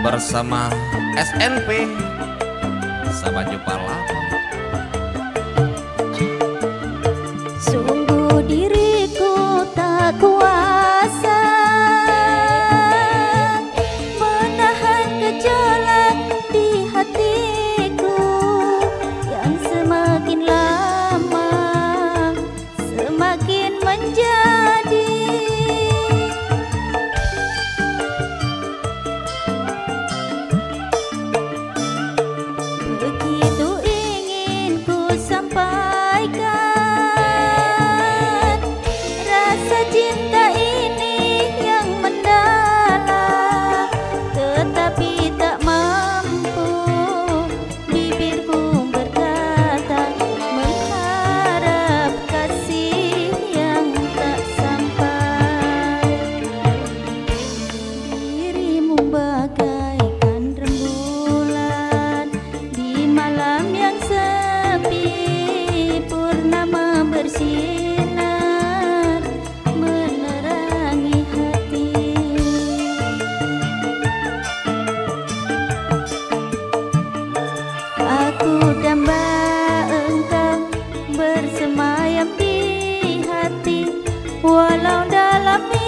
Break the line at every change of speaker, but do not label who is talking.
bersama SNP Sampai jumpa lama.
Sungguh diriku tak kuasa menahan gejolak di hatiku yang semakin lama semakin menjadi. Begitu ingin ku sampaikan rasa cinta ini yang mendalam, tetapi tak mampu bibirku berkata, mengharap kasih yang tak sampai. Dirimu bagaikan rembulan di malam yang sepi, purnama bersinar menerangi hati. Aku damba engkau bersemayam di hati, walau dalam